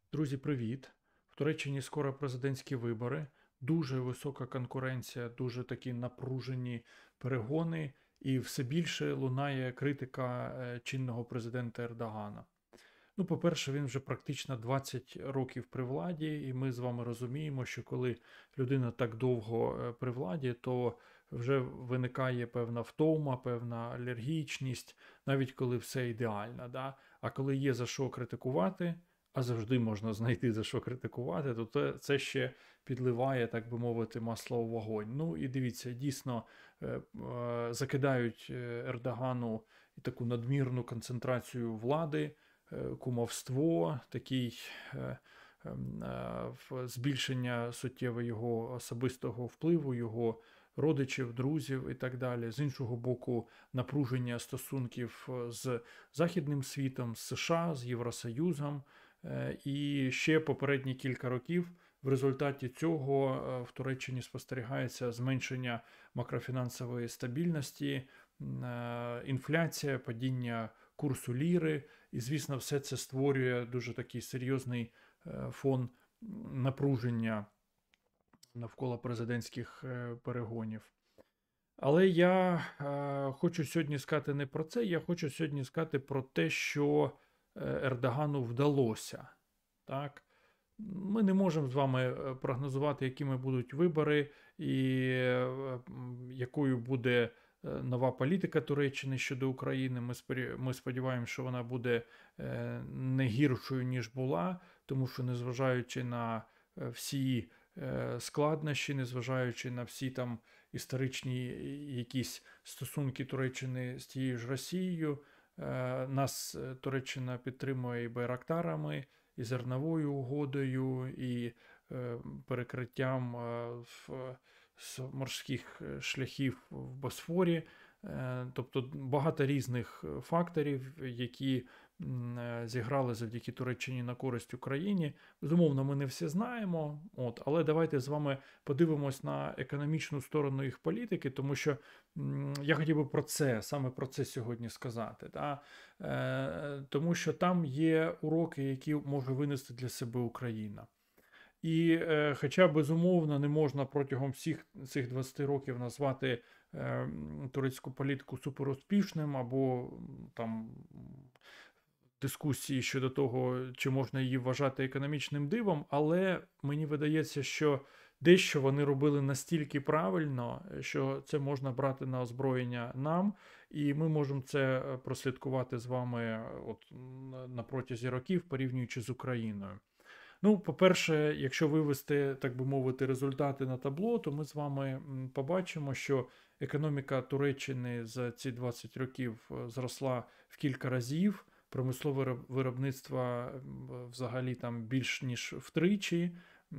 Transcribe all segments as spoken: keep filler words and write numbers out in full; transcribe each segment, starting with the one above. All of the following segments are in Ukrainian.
Друзі, привіт! В Туреччині скоро президентські вибори, дуже висока конкуренція, дуже такі напружені перегони, і все більше лунає критика е, чинного президента Ердогана. Ну, по-перше, він вже практично двадцять років при владі, і ми з вами розуміємо, що коли людина так довго е, при владі, то вже виникає певна втома, певна алергічність, навіть коли все ідеально. Да? А коли є за що критикувати, а завжди можна знайти за що критикувати, то це, це ще підливає, так би мовити, масло в вогонь. Ну і дивіться, дійсно е, е, закидають е, Ердогану таку надмірну концентрацію влади, е, кумовство, такий е, ем, е, в- збільшення суттєве його особистого впливу, його родичів, друзів і так далі. З іншого боку, напруження стосунків е, з Західним світом, з США, з Євросоюзом. Е, І ще попередні кілька років в результаті цього е, в Туреччині спостерігається зменшення макрофінансової стабільності, е, інфляція, падіння курсу ліри. І, звісно, все це створює дуже такий серйозний е, фон напруження навколо президентських е, перегонів. Але я е, хочу сьогодні сказати не про це, я хочу сьогодні сказати про те, що е, Ердогану вдалося. Так? Ми не можемо з вами е, прогнозувати, якими будуть вибори, і е, якою буде е, нова політика Туреччини щодо України. Ми ми сподіваємося, що вона буде е, не гіршою, ніж була, тому що, незважаючи на е, всі е, складнощі, незважаючи на всі там історичні якісь стосунки Туреччини з тією ж Росією, е, нас Туреччина підтримує і байрактарами, і зерновою угодою, і е, перекриттям е, в, з морських шляхів в Босфорі. Е, тобто багато різних факторів, які е, зіграли завдяки Туреччині на користь Україні. Безумовно, ми не всі знаємо, от, але давайте з вами подивимось на економічну сторону їх політики, тому що м, я хотів би про це, саме про це сьогодні сказати. Да? Е, тому що там є уроки, які може винести для себе Україна. І е, хоча, безумовно, не можна протягом всіх цих двадцяти років назвати е, турецьку політику суперуспішним або там дискусії щодо того, чи можна її вважати економічним дивом, але мені видається, що дещо вони робили настільки правильно, що це можна брати на озброєння нам, і ми можемо це прослідкувати з вами от на протязі років, порівнюючи з Україною. Ну, по-перше, якщо вивести, так би мовити, результати на табло, то ми з вами побачимо, що економіка Туреччини за ці двадцять років е, зросла в кілька разів, промислове виробництво взагалі там більш ніж втричі,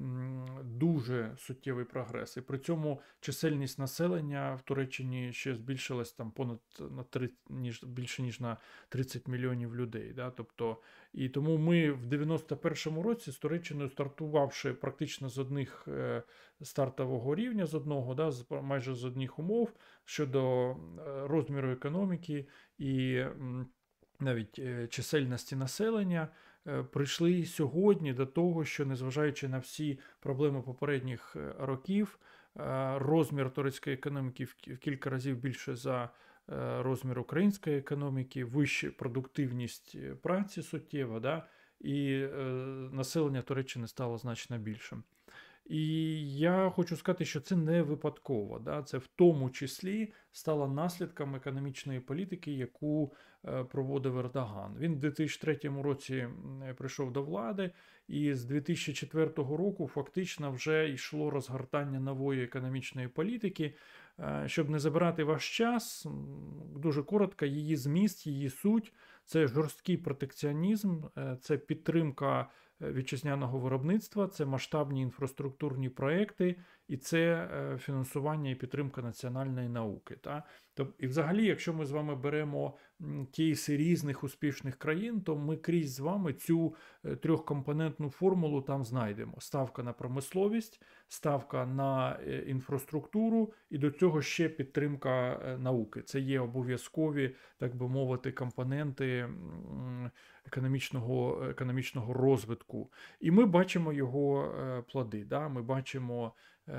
дуже суттєвий прогрес. І при цьому чисельність населення в Туреччині ще збільшилась там понад на три, ніж більше ніж на тридцять мільйонів людей. Да? Тобто, і тому ми в дев'яносто першому році з Туреччиною, стартувавши практично з одних е, стартового рівня, з одного, да, з, майже з одних умов щодо розміру економіки і навіть чисельності населення, прийшли сьогодні до того, що, незважаючи на всі проблеми попередніх років, розмір турецької економіки в кілька разів більше за розмір української економіки, вища продуктивність праці суттєва, да, і населення Туреччини стало значно більшим. І я хочу сказати, що це не випадково. Да? Це в тому числі стало наслідком економічної політики, яку е, проводив Ердоган. Він в дві тисячі третьому році прийшов до влади, і з дві тисячі четвертого року фактично вже йшло розгортання нової економічної політики. Е, щоб не забирати ваш час, дуже коротко, її зміст, її суть – це жорсткий протекціонізм, е, це підтримка вітчизняного виробництва, це масштабні інфраструктурні проекти, і це фінансування і підтримка національної науки. Та? І взагалі, якщо ми з вами беремо кейси різних успішних країн, то ми крізь з вами цю трьохкомпонентну формулу там знайдемо. Ставка на промисловість, ставка на інфраструктуру і до цього ще підтримка науки. Це є обов'язкові, так би мовити, компоненти м, економічного, економічного розвитку. І ми бачимо його е, плоди. Да? Ми бачимо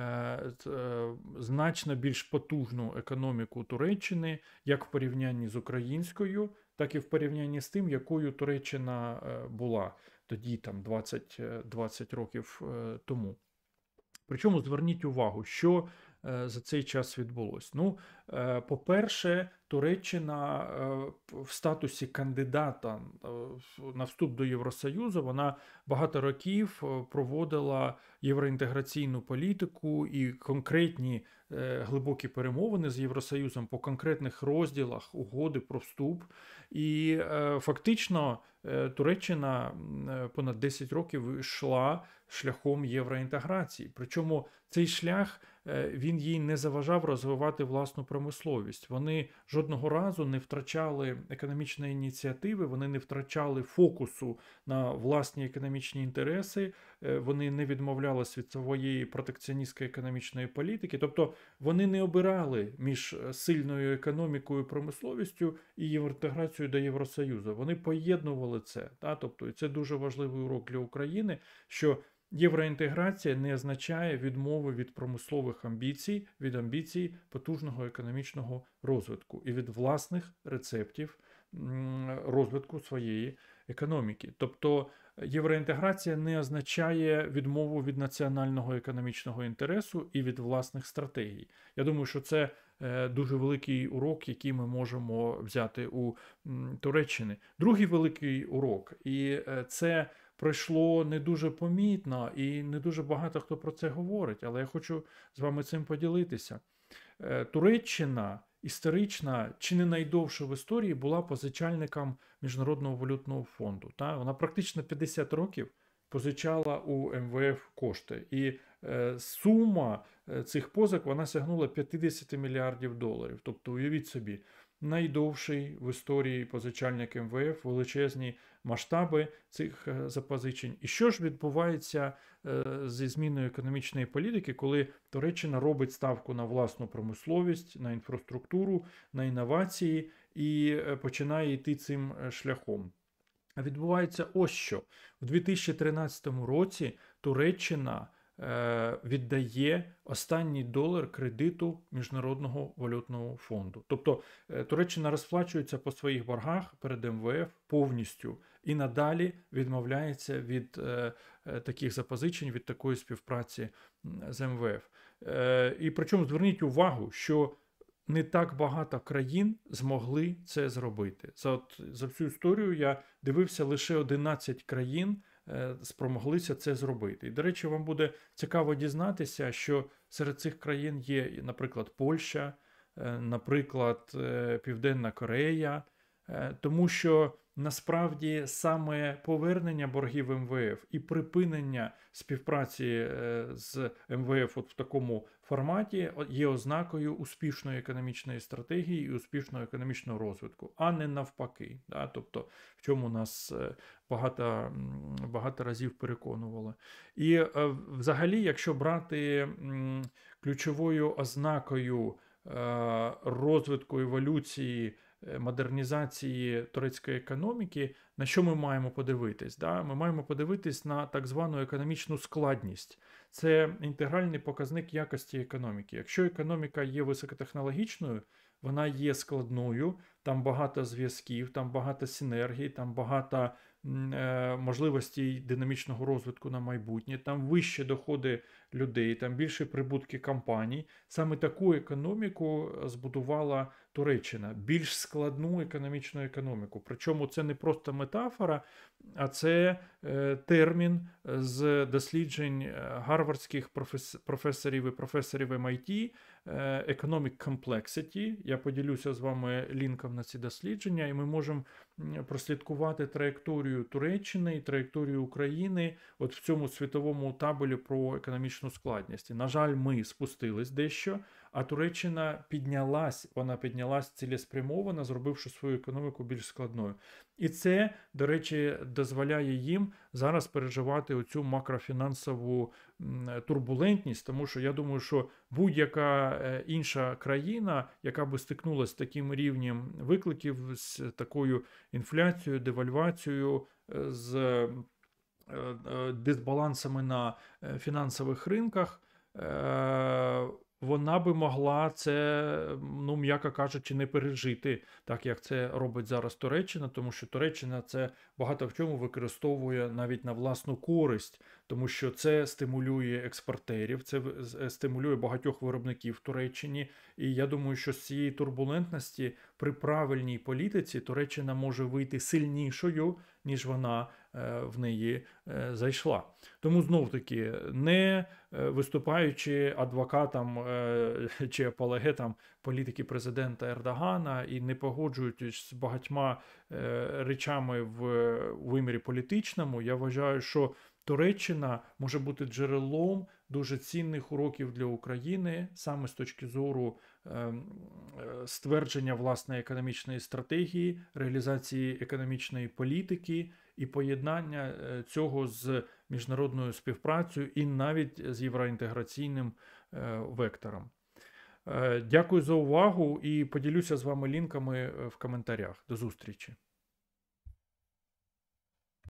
е, з- е, значно більш потужну економіку Туреччини, як в порівнянні з українською, так і в порівнянні з тим, якою Туреччина е, була тоді, там двадцять, е, двадцять років е, тому. Причому зверніть увагу, що е, за цей час відбулось. Ну, е, по-перше, Туреччина е, в статусі кандидата е, в- на вступ до Євросоюзу, вона багато років е, проводила євроінтеграційну політику і конкретні е, глибокі перемовини з Євросоюзом по конкретних розділах угоди про вступ. І е, фактично е, Туреччина м, е, понад десять років йшла шляхом євроінтеграції. Причому цей шлях е, він їй не заважав розвивати власну промисловість. Вони жодного разу не втрачали економічної ініціативи, вони не втрачали фокусу на власні економічні інтереси, е, вони не відмовлялись від своєї протекціоністської економічної політики. Тобто вони не обирали між сильною економікою і промисловістю і євроінтеграцією до Євросоюзу. Вони поєднували це. Та? Тобто, і це дуже важливий урок для України, що євроінтеграція не означає відмови від промислових амбіцій, від амбіцій потужного економічного розвитку і від власних рецептів м, розвитку своєї економіки. Тобто євроінтеграція не означає відмову від національного економічного інтересу і від власних стратегій. Я думаю, що це е, дуже великий урок, який ми можемо взяти у м, Туреччини. Другий великий урок, і е, це пройшло не дуже помітно, і не дуже багато хто про це говорить, але я хочу з вами цим поділитися. Е, Туреччина історична, чи не найдовше в історії, була позичальником Міжнародного валютного фонду. Та? Вона практично п'ятдесят років позичала у ем ве еф кошти. І е, сума е, цих позик вона сягнула п'ятдесят мільярдів доларів. Тобто, уявіть собі, найдовший в історії позичальник ем ве еф, величезні масштаби цих е, запозичень. І що ж відбувається е, зі зміною економічної політики, коли Туреччина робить ставку на власну промисловість, на інфраструктуру, на інновації і е, починає йти цим е, шляхом? А відбувається ось що. У дві тисячі тринадцятому році Туреччина е, віддає останній долар кредиту Міжнародного валютного фонду. Тобто е, Туреччина розплачується по своїх боргах перед ем ве еф повністю і надалі відмовляється від е, е, таких запозичень, від такої співпраці м, з ем ве еф. Е, і причому зверніть увагу, що не так багато країн змогли це зробити. За, от, за всю історію я дивився, лише одинадцять країн е, спромоглися це зробити. І, до речі, вам буде цікаво дізнатися, що серед цих країн є, наприклад, Польща, е, наприклад, е, Південна Корея, е, тому що насправді саме повернення боргів ем ве еф і припинення співпраці е, з ем ве еф от в такому форматі є ознакою успішної економічної стратегії і успішного економічного розвитку, а не навпаки. Да? Тобто, в чому нас е, багато, м, багато разів переконували. І е, взагалі, якщо брати м, ключовою ознакою е, розвитку еволюції, е, модернізації турецької економіки, на що ми маємо подивитись? Да? Ми маємо подивитись на так звану економічну складність. Це інтегральний показник якості економіки. Якщо економіка є високотехнологічною, вона є складною, там багато зв'язків, там багато синергій, там багато е, можливостей динамічного розвитку на майбутнє, там вищі доходи людей, там більше прибутки компаній. Саме таку економіку збудувала Туреччина, більш складну економічну економіку. Причому це не просто метафора, а це е, термін з досліджень гарвардських профес, професорів і професорів ем ай ті, е, Economic Complexity. Я поділюся з вами лінком на ці дослідження, і ми можемо прослідкувати траєкторію Туреччини і траєкторію України от в цьому світовому табелі про економічну складність. І, на жаль, ми спустились дещо, а Туреччина піднялась, вона піднялась цілеспрямовано, зробивши свою економіку більш складною. І це, до речі, дозволяє їм зараз переживати оцю макрофінансову турбулентність, тому що я думаю, що будь-яка е, інша країна, яка би стикнулася з таким рівнем викликів, з такою інфляцією, девальвацією, е, з е, е, дисбалансами на е, фінансових ринках, е, вона би могла це, ну, м'яко кажучи, не пережити, так як це робить зараз Туреччина, тому що Туреччина це багато в чому використовує навіть на власну користь, тому що це стимулює експортерів, це стимулює багатьох виробників в Туреччині. І я думаю, що з цієї турбулентності при правильній політиці Туреччина може вийти сильнішою, ніж вона в неї зайшла. Тому знов-таки, не виступаючи адвокатом чи апологетом політики президента Ердогана і не погоджуючись з багатьма речами в вимірі політичному, я вважаю, що Туреччина може бути джерелом дуже цінних уроків для України саме з точки зору е, ствердження власної економічної стратегії, реалізації економічної політики і поєднання цього з міжнародною співпрацею і навіть з євроінтеграційним е, вектором. Е, дякую за увагу і поділюся з вами лінками в коментарях. До зустрічі!